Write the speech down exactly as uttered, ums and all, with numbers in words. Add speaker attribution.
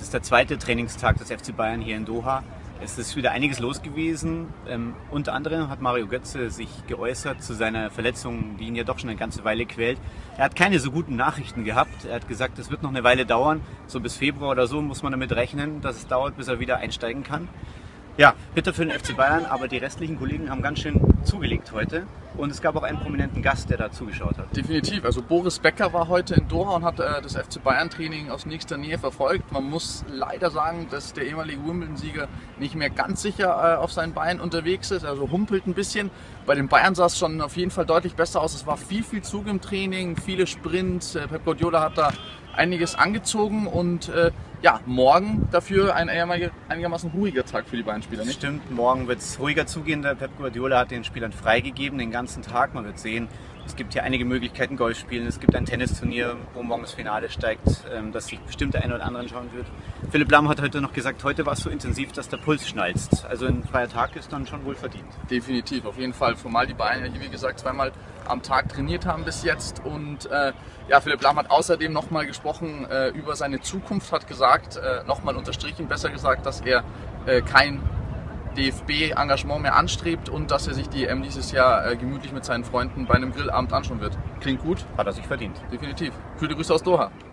Speaker 1: ist der zweite Trainingstag des F C Bayern hier in Doha. Es ist wieder einiges los gewesen. Ähm, unter anderem hat Mario Götze sich geäußert zu seiner Verletzung, die ihn ja doch schon eine ganze Weile quält. Er hat keine so guten Nachrichten gehabt. Er hat gesagt, es wird noch eine Weile dauern. So bis Februar oder so muss man damit rechnen, dass es dauert, bis er wieder einsteigen kann. Ja, bitter für den F C Bayern, aber die restlichen Kollegen haben ganz schön zugelegt heute. Und es gab auch einen prominenten Gast, der da zugeschaut hat.
Speaker 2: Definitiv. Also Boris Becker war heute in Doha und hat äh, das F C Bayern Training aus nächster Nähe verfolgt. Man muss leider sagen, dass der ehemalige Wimbledon-Sieger nicht mehr ganz sicher äh, auf seinen Beinen unterwegs ist. Also humpelt ein bisschen. Bei den Bayern sah es schon auf jeden Fall deutlich besser aus. Es war viel, viel Zug im Training, viele Sprints. Äh, Pep Guardiola hat da einiges angezogen und äh, ja, morgen dafür ein einigermaßen ruhiger Tag für die Bayern-Spieler. Nicht?
Speaker 1: Stimmt, morgen wird es ruhiger zugehen. Der Pep Guardiola hat den Spielern freigegeben, den ganzen Tag. Man wird sehen, es gibt hier einige Möglichkeiten, Golf spielen. Es gibt ein Tennisturnier, wo morgen das Finale steigt, das sich bestimmt der eine oder andere anschauen wird. Philipp Lahm hat heute noch gesagt, heute war es so intensiv, dass der Puls schnalzt. Also ein freier Tag ist dann schon wohl verdient.
Speaker 2: Definitiv, auf jeden Fall. Zumal die Bayern ja hier, wie gesagt, zweimal am Tag trainiert haben bis jetzt. Und äh, ja, Philipp Lahm hat außerdem nochmal gesprochen äh, über seine Zukunft, hat gesagt, äh, nochmal unterstrichen, besser gesagt, dass er äh, kein D F B-Engagement mehr anstrebt und dass er sich die E M dieses Jahr äh, gemütlich mit seinen Freunden bei einem Grillabend anschauen wird. Klingt gut?
Speaker 1: Hat er sich verdient.
Speaker 2: Definitiv. Viele Grüße aus Doha.